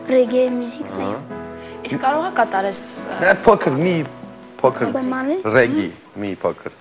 Ռեգե մյուզիկն է։ Իսկ կարող է կատարես Փոքր, մի փոքր Բեմարի։ ռեգի, մի փոքր։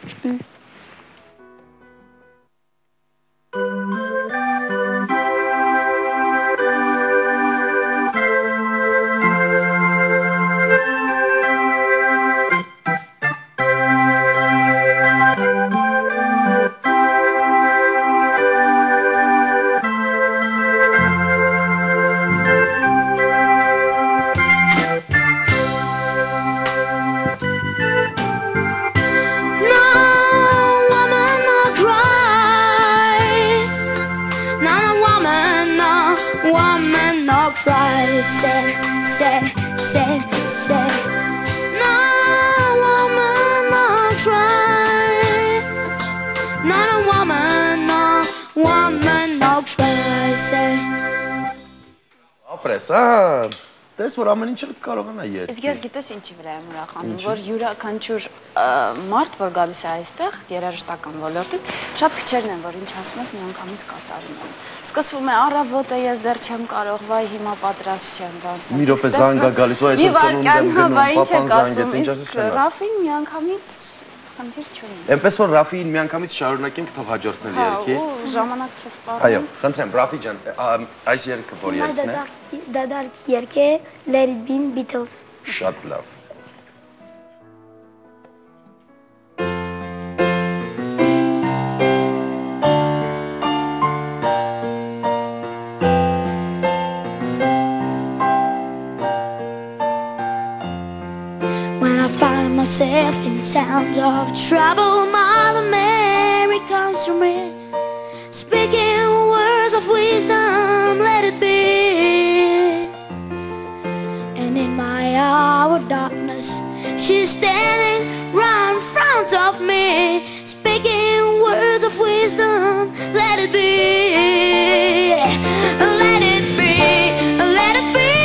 Դες որ ամեն ինչը կարողանա երգել։ Իսկ ես գիտես ինչի վրա եմ ուրախանում, որ յուրաքանչյուր մարդ, որ գալիս է այստեղ, երաժշտական ոլորտից, շատ քչերն են, որ ինչ ասում ես, միանգամից կատարում են։ Սկսվում է առավոտը, ես դեռ չեմ կարող, վայ հիմա պատրաստ չեմ, բանս։ Մի րոպե զանգ է գալիս, ու այսօր ծնունդ եմ գնում, պապան զանգեց, ինչ ասես չեմ։ Ռաֆին միանգամից խնդիր չունի։ Էնպես որ Ռաֆին միանգամից շարունակենք, թող հաջորդն էլ երգի։ Ու ժամանակ չսպառում։ Այո, խնդրեմ, Ռաֆի ջան, այս երգը որ երգն է։ Դադարք երգ է Let It Be Beatles։ Շատ լավ։ Myself in times of trouble, Mother Mary comes to me, speaking words of wisdom, let it be. And in my hour of darkness, she's standing right in front of me, speaking words of wisdom, let it be. Let it be, let it be.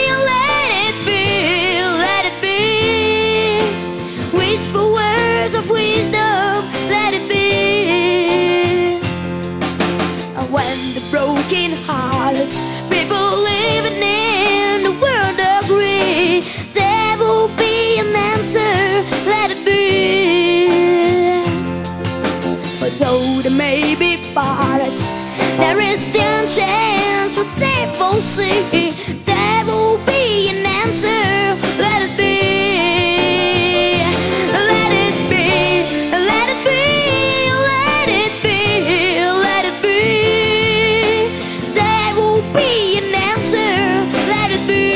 People living in the world agree there will be an answer, let it be. But though there may be pirates, there is still a chance for they will see there will be an answer, let it be. Let it be, let it be, let it be, let it be. There will be an answer, let it be.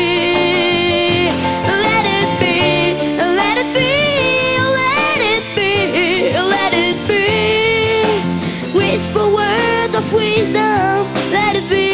Let it be, let it be, let it be, let it be. Whisper words of wisdom, let it be.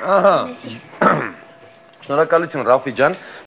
Ահա։ Շնորհակալություն Ռաֆի ջան։